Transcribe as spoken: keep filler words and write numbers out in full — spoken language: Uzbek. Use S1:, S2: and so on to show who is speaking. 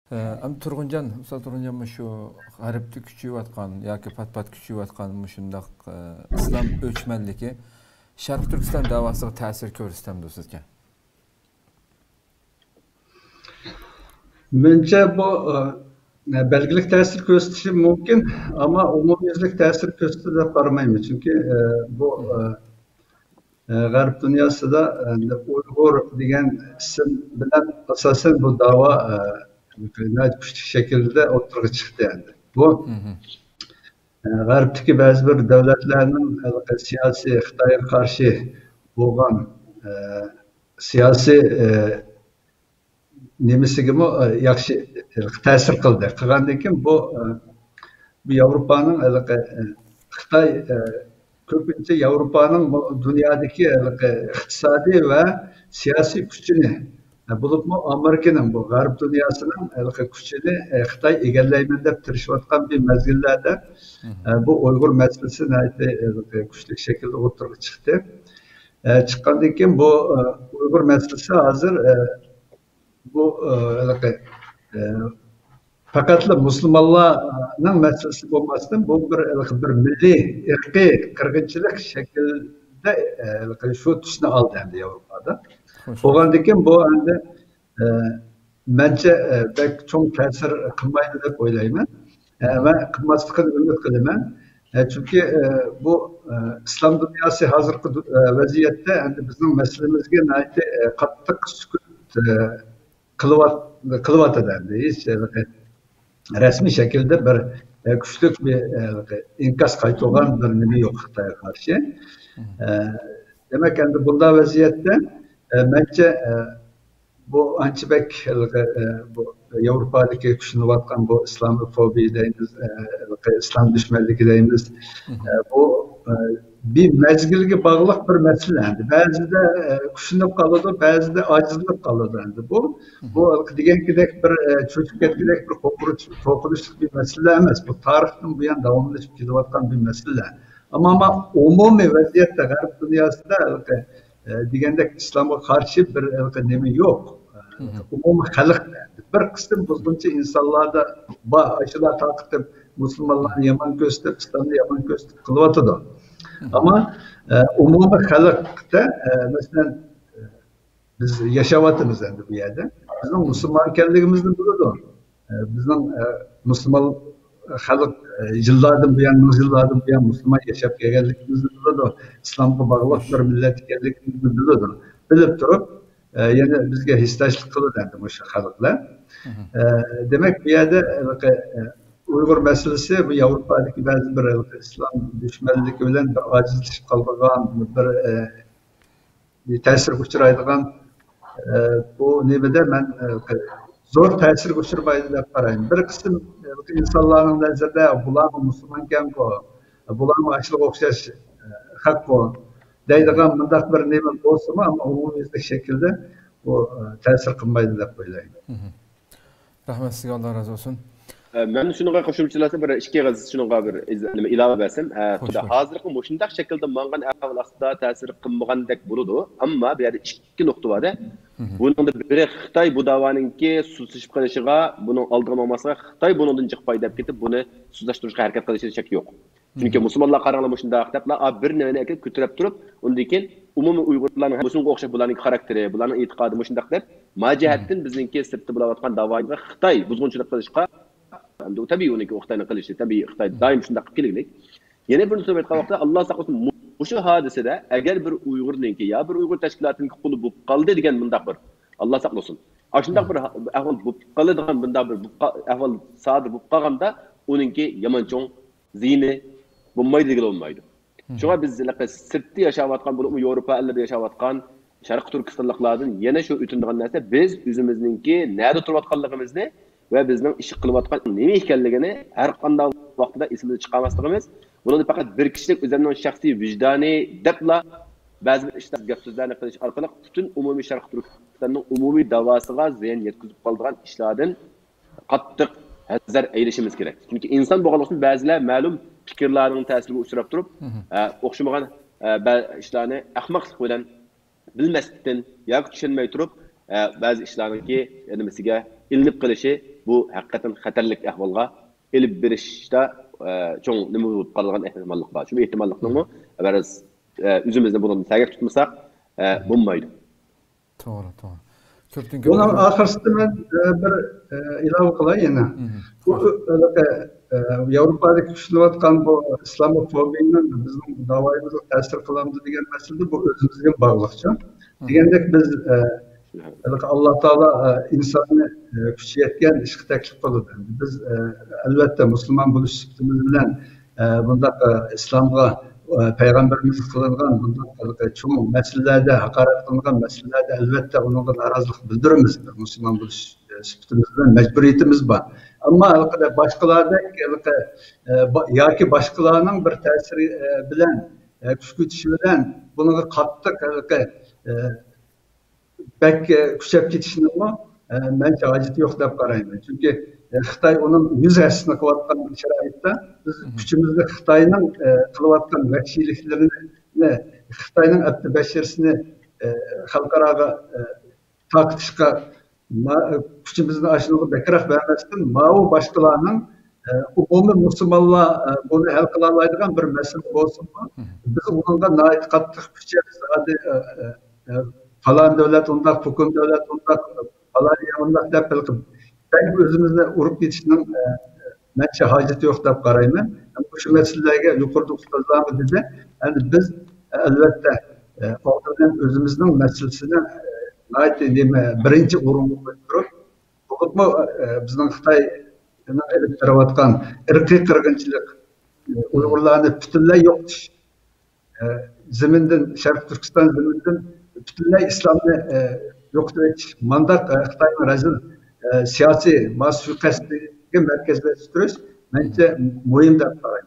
S1: Am Turg'unjon, Ustoz Turg'unjon shu g'arbni kuchayotgan yoki pat-pat kuchayotgan shundaq islom o'chmanligi Sharq Turkiston davosiga ta'sir ko'rsatamdi sizga?
S2: Menimcha bu belgilik ta'sir ko'rsatishi mumkin, ammo umumyuzlik ta'sir ko'rsatadi deb qaramayman. Chunki bu g'arb dunyosida Uyg'ur degan ism bilan asosan bu da'vo kuchli shaklda o'tirg'i chiqdi endi. Bu g'arbdagi ba'zi bir davlatlarning siyosiy Xitoyga qarshi bo'lgan siyosiy nemisigimi yaxshi ta'sir qildi. Qilgandan keyin bu bu Yevropaning Xitoy ko'pincha Yevropaning dunyodagi iqtisodiy va siyosiy kuchini bo'libmi Amerikaning bu g'arb dunyosining kuchini Xitoy egallayman deb tirishayotgan bir mezgillarda bu Uyg'ur masalasi kuchli shaklda o'tirg'i chiqdi. Chiqqandan keyin bu Uyg'ur masalasi hozir bu faqatla musulmonlarning masalasi bo'lmasdan bu bir bir milliy irqiy qirg'inchilik shaklida shu tusni oldi endi Yevropada. Bo'lgandan keyin bu endi mencha bek cho'ng ta'sir qilmaydi deb o'ylayman va qilmasligini umid qilaman. Chunki bu islom dunyosi hozirgi vaziyatda endi bizning masalamizga qattiq sukut qilyotadi endi. Hech rasmiy shaklda bir kuchli bir inkos qaytgan bir nima yo'q Xitoyga qarshi. Demak endi bunday vaziyatda mencha bu anchibek bu Yevropadagi kuchlanayotgan bu islomofobiya deymiz, islom dushmanligi deymiz. Bu bir mezgilga bog'liq bir masala endi. Ba'zida kuchlanib qoladi, ba'zida ojizlik qoladi endi. Bu bu degandek bir cho'chib ketgandek bir qo'rqinchli bir masala emas. Bu tarixdan buyon davomlashib kelayotgan bir masala. Ammo umumiy vaziyatda g'arb dunyosida degandek islomga qarshi bir nima yo'q. Umumiy xalq bir qism buzg'unchi insonlarda bor, shular taqib musulmonlarni yomon ko'rsatib, islomni yomon ko'rsatib qilyotadi. Ammo umumiy xalqda masalan biz yashayapmiz endi bu yerda. Bizning musulmon ekanligimizni biladi. Bizning musulmon xalq yillardan buyon, yillardan buyon musulmon yashab kelganligimizni biladi. Islomga bog'liq bir millat ekanligimizni biladi. Bilib turib, yana bizga hissdoshlik qiladi endi o'sha xalqlar. Demak, bu yerda Uyg'ur masalasi bu Yevropadagi ba'zi bir islom dushmanligi bilan bir ojizlashib qolgan bir ta'sirga uchraydigan bu nimada men zo'r ta'sirga uchramaydi deb qarayman. Bir qism insonlarning nazarida bular musulmon ekan-ku, bularga ashliga o'xshash haq-ku deydigan bunday bir nima bo'lsa-mu, ammo umumiy shaklda bu ta'sir qilmaydi deb o'ylayman.
S1: Rahmat sizga, Alloh razı olsun.
S3: Ben şununla qo'shimchalasam bir ikki g'iz shunga bir nima ilova bersam, xudo hozirgi mushundaq shaklda mangan ahvol ostida ta'sir qilmagandek bo'ladi, ammo bu yerda ikki nuqta bor-da. Buningda biri Xitoy bu da'voninki sudlashib qolishiga, buning oldiga olmasligiga, Xitoy bundan chiqib deb ketib, buni sudlashtirishga harakat qilishiga shak yo'q. Chunki musulmonlar qaranglar mushundaq deblar, bir nimani akib ko'tarib turib, undan keyin umumiy Uyg'urlarning musulmonga o'xshab bularning xarakteri, bularning e'tiqodi mushundaq deb, majihatdan bizningki sirtda bo'layotgan da'voga Xitoy buzg'unchilik qilishga عنده تبي ونك وقتنا قلش تبي اختار دائم شو دقيق كليك يعني بنسبة وقت وقتها الله سقط وش هذا سدا أجر بر ويغور نينك يا بر ويغور تشكيلات نقول بقلد ديجان من دبر الله سقطسون عشان دبر أول بقلد ديجان من دبر أول صادر بقام ده ونك يمن شون زينة بمايد ديجلون مايد شو biz لقى سبتي yaşavat kan bunu Avrupa ellerde yaşavat kan Şarkı Türkistanlıklardan yine şu ütündüğün neyse biz yüzümüzdeki nerede turvatkanlığımızda ve bizning ish qilayotgan nima ekanligini har qanday vaqtida esimizga chiqarmasligimiz, buni faqat bir kishilik o'zining shaxsiy vijdoniy debla ba'zi bir ishlar gap so'zlarni qilish orqali butun umumiy Sharq Turkistonning umumiy davosiga ziyon yetkazib qoldigan ishlardan qattiq hazar aylashimiz kerak. Chunki inson bo'lgan uchun ba'zilar ma'lum fikrlarning ta'siriga uchrab turib, o'xshamagan ishlarni ahmoqlik bilan bilmasdan yoki tushunmay turib, ba'zi ishlarningki nimasiga ilinib qilishi bu hakikaten xatarlik ahvolga elib berishda çoğun nima bo'lib qolgan ehtimollik bor. Shu ehtimollikni biz o'zimizni bundan ta'kid tutmasak bo'lmaydi.
S1: To'g'ri, to'g'ri.
S2: Bunun ahırsında ben bir ilave kılayım yine. Bu Avrupa'daki güçlüvatkan bu İslamofobinin bizim davayımızı tesir kılamdı diyen mesele bu özümüzün bağlıkça. Diyendek biz Allah Teala insanı küçüyetken işi teklif kıldı. Biz elbette Müslüman buluş sütümüz bilen bunda İslam'a Peygamberimiz kılıngan bundan çoğu meselelerde, hakaret kılıngan meselelerde elbette onunla narazılık bildirimiz. Müslüman buluş sütümüzden mecburiyetimiz var. Ama başkalarda ya ki başkalarının bir tesiri bilen, küçültüşüden bunu kattık belki küçük geçişini ama bence acıtı yok da karayım. Çünkü Xitay onun yüz aslında kıvatkan şeraitte biz gücümüzde Xitay'ın kıvatkan vekilliklerini Xitay'ın etti beşerisini halkaraga takışka gücümüzde aşınılığı bekirak vermezken Mao başkalarının umumi Müslümanlığa bunu hal kılalaydıgan bir mesele olsun mu? Biz onunla nait kattık güçler sadece falan devlet ondak, hukun devlet ondak, falan yanında da belki ben özümüzde urup geçişinin bence haceti yok da karayım. Bu şu meselelere yukarıda ustazlarımız dedi. Yani biz elbette ortadan özümüzün meselesine ait birinci urumlu koyuyoruz. Bu mu bizden Xitay'ın elip taravatkan ırkı kırgınçılık Uygurlarını bütünlüğü yoktur. Zeminden, Şarkı Türkistan zeminden bütünlüğü İslam'da yoktur. Mandak Xitay'ın razıl siyasi mas suikastı merkezleştiriyoruz. Bence mühim de